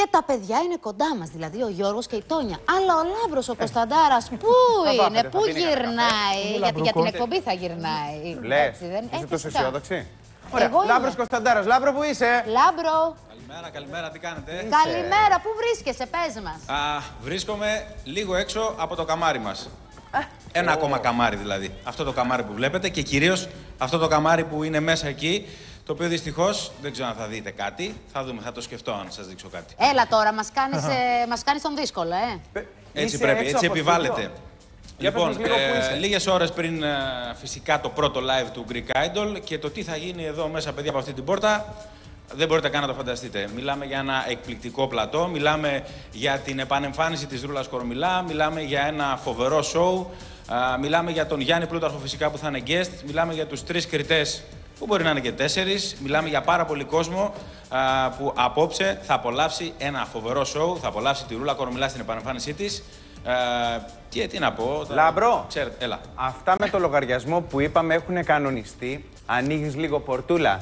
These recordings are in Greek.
Και τα παιδιά είναι κοντά μας, δηλαδή ο Γιώργος και η Τόνια. Αλλά ο Λάμπρος, ο Κωνσταντάρας, πού είναι, πού γυρνάει. Γιατί για την εκπομπή θα γυρνάει. Λες, είσαι τόσο αισιόδοξη. Ωραία, Λάμπρος Κωνσταντάρας, Λάμπρο που είσαι. Λάμπρο. Καλημέρα, τι κάνετε. Καλημέρα, πού βρίσκεσαι, πες μας. Βρίσκομαι λίγο έξω από το καμάρι μας. Ένα ακόμα καμάρι δηλαδή. Αυτό το καμάρι που βλέπετε και κυρίως αυτό το καμάρι που είναι μέσα εκεί. Το οποίο δυστυχώς δεν ξέρω αν θα δείτε κάτι. Θα δούμε, θα το σκεφτώ αν σας δείξω κάτι. Έλα τώρα, μας κάνεις τον δύσκολο, Έτσι πρέπει, έτσι επιβάλλεται. Λοιπόν, λίγες ώρες πριν φυσικά το πρώτο live του Greek Idol και το τι θα γίνει εδώ μέσα, παιδιά, από αυτή την πόρτα, δεν μπορείτε καν να το φανταστείτε. Μιλάμε για ένα εκπληκτικό πλατό, μιλάμε για την επανεμφάνιση της Ρούλας Κορομιλά, μιλάμε για ένα φοβερό show, μιλάμε για τον Γιάννη Πλούταρχο φυσικά που θα είναι guest, μιλάμε για τους 3 κριτές που μπορεί να είναι και 4, μιλάμε για πάρα πολύ κόσμο που απόψε θα απολαύσει ένα φοβερό show, θα απολαύσει τη Ρούλα Κορομιλά στην επανεμφάνισή της. Και τι να πω. Λάμπρο, ξέρετε, έλα. Αυτά με το λογαριασμό που είπαμε έχουν κανονιστεί. Ανοίγεις λίγο πορτούλα.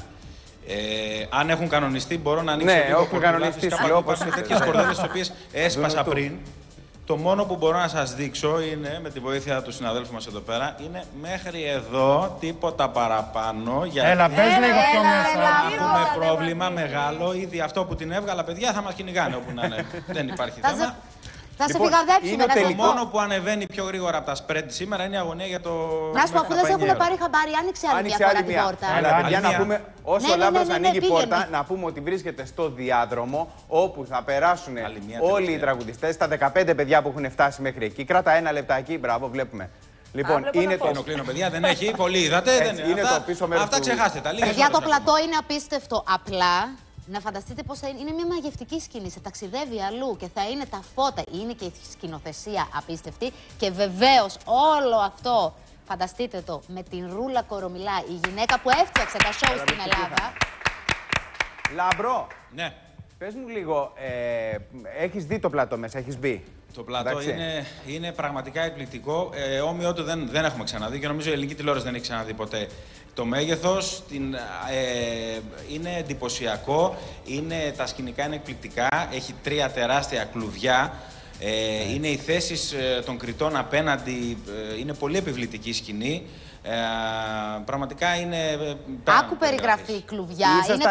Αν έχουν κανονιστεί, μπορώ να ανοίξω λίγο πορτούλα. Ναι, έχουν κανονιστεί. Υπάρχουν τέτοιες κορδέλες τις οποίες έσπασα πριν. Το μόνο που μπορώ να σας δείξω είναι, με τη βοήθεια του συναδέλφου μας εδώ πέρα, είναι μέχρι εδώ, τίποτα παραπάνω. Έλα, πες λίγο πιο μέσα. Έχουμε πρόβλημα μεγάλο, ήδη αυτό που την έβγαλα, παιδιά, θα μας κυνηγάνε όπου να είναι. Δεν υπάρχει θέμα. Θα σε φυγαδέψουμε. Το μόνο που ανεβαίνει πιο γρήγορα από τα spread σήμερα είναι η αγωνία για το. Να σου πω, αφού δεν σε έχουν πάρει χαμπάρι, άνοιξε άλλη μια φορά την πόρτα. Αλλά παιδιά, να πούμε, όσο ο Λάμπρος ανοίγει η πόρτα, να πούμε ότι βρίσκεται στο διάδρομο όπου θα περάσουν όλοι οι τραγουδιστές, τα 15 παιδιά που έχουν φτάσει μέχρι εκεί. Κράτα ένα λεπτάκι, μπράβο, βλέπουμε. Λοιπόν, είναι το. Κλείνω, παιδιά, δεν έχει. Πολύ είδατε. Είναι το πίσω μέρος. Αυτά ξεχάστε τα. Για το πλατό είναι απίστευτο. Απλά. Να φανταστείτε πώς θα είναι. Είναι μια μαγευτική σκηνή. Σε ταξιδεύει αλλού και θα είναι τα φώτα. Είναι και η σκηνοθεσία απίστευτη. Και βεβαίως όλο αυτό, φανταστείτε το, με την Ρούλα Κορομιλά, η γυναίκα που έφτιαξε τα σόου στην Ελλάδα. Λάμπρο, ναι. Πες μου λίγο, έχεις δει το πλατό μέσα, έχεις μπει. Το πλατό είναι πραγματικά εκπληκτικό. Όμοιο του δεν έχουμε ξαναδεί και νομίζω η ελληνική τηλεόραση δεν έχει ξαναδεί ποτέ. Το μέγεθος είναι εντυπωσιακό, τα σκηνικά είναι εκπληκτικά, έχει 3 τεράστια κλουβιά. Είναι οι θέσεις των κριτών απέναντι, είναι πολύ επιβλητική σκηνή. Πραγματικά είναι. Άκου περιγραφή κλουβιά.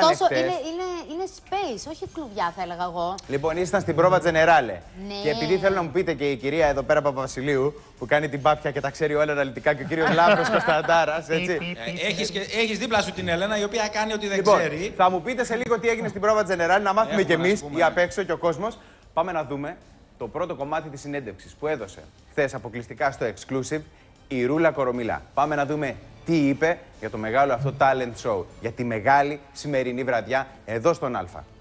Είναι space, όχι κλουβιά θα έλεγα εγώ. Λοιπόν, ήσταν στην πρόβα Τζενεράλε. Ναι. Και επειδή θέλω να μου πείτε και η κυρία εδώ πέρα Παπαβασιλείου που κάνει την πάπια και τα ξέρει όλα αναλυτικά και ο κύριος Λάμπρος Κωνσταντάρας, έτσι. Έχεις δίπλα σου την Έλενα η οποία κάνει ότι δεν ξέρει. Θα μου πείτε σε λίγο τι έγινε στην πρόβα Τζενεράλε, να μάθουμε κι εμείς ή απ' έξω και ο κόσμος. Πάμε να δούμε το πρώτο κομμάτι της συνέντευξης που έδωσε χθες αποκλειστικά στο Exclusive η Ρούλα Κορομιλά. Πάμε να δούμε τι είπε για το μεγάλο αυτό talent show, για τη μεγάλη σημερινή βραδιά εδώ στον Αλφα.